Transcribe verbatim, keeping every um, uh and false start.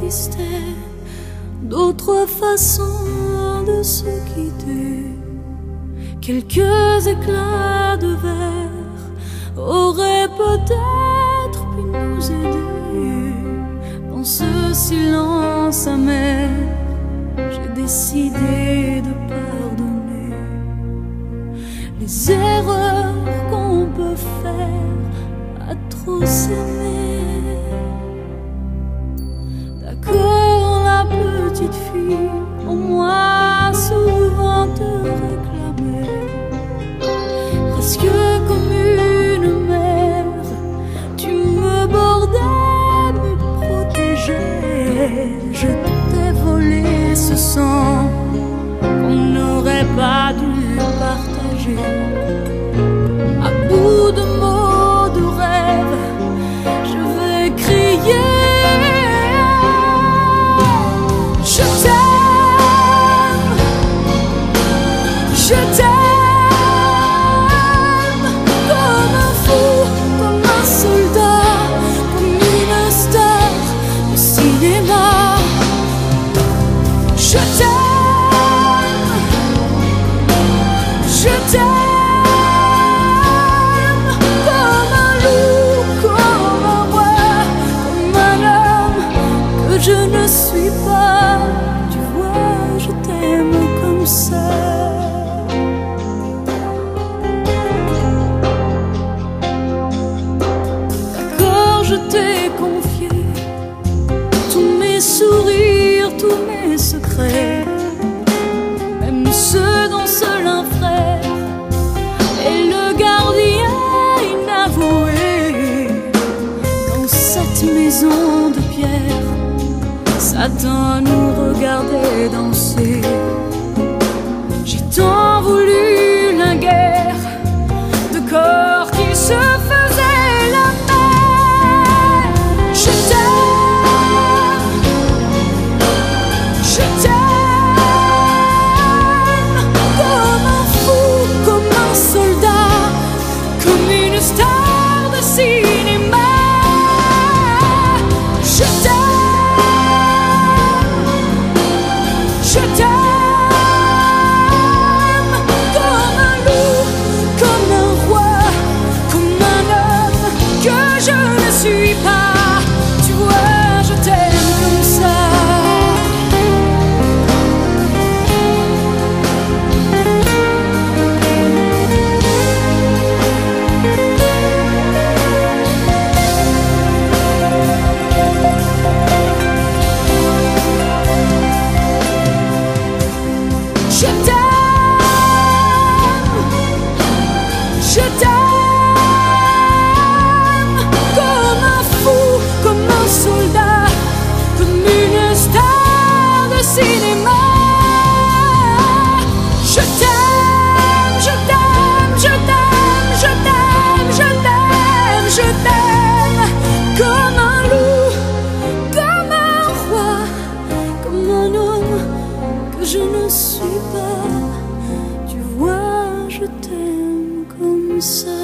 existait d'autres façons de se quitter. Quelques éclats de verre auraient peut-être pu nous aider. Dans ce silence amer, j'ai décidé de pardonner les erreurs qu'on peut faire à trop s'aimer. D'accord, la petite fille, pour moi souvent te réclamait, presque comme une mère. Tu me bordais, me protégeais. Je t'ai volé ce sang qu'on n'aurait pas dû partager. À bout de mots, de rêves, je vais crier. Je t'aime, je t'aime, comme un fou, comme un soldat, comme une star au cinéma. Je t'aime, je t'aime, comme un loup, comme un roi, comme un homme que je ne suis pas. Tu vois, je t'aime comme ça. D'accord, je t'ai confié tous mes sourires, tous mes secrets, même ceux dont seul un frère est le gardien inavoué. Dans cette maison de pierre, Satan nous regardait danser. J'ai tant voulu la guerre de corps qui se faisaient la paix. Je t'aime, je t'aime, comme un fou, comme un soldat, comme une star de cinéma. Je t'aime, je t'aime, comme un loup, comme un roi, comme un homme que je ne suis pas. Tu vois, je t'aime comme ça. Je t'aime, je t'aime, comme un fou, comme un soldat, comme une star de cinéma. Je t'aime, je t'aime, je t'aime, je t'aime, je t'aime, je t'aime, comme un loup, comme un roi, comme un homme que je ne suis pas. Tu vois, je t'aime comme ça.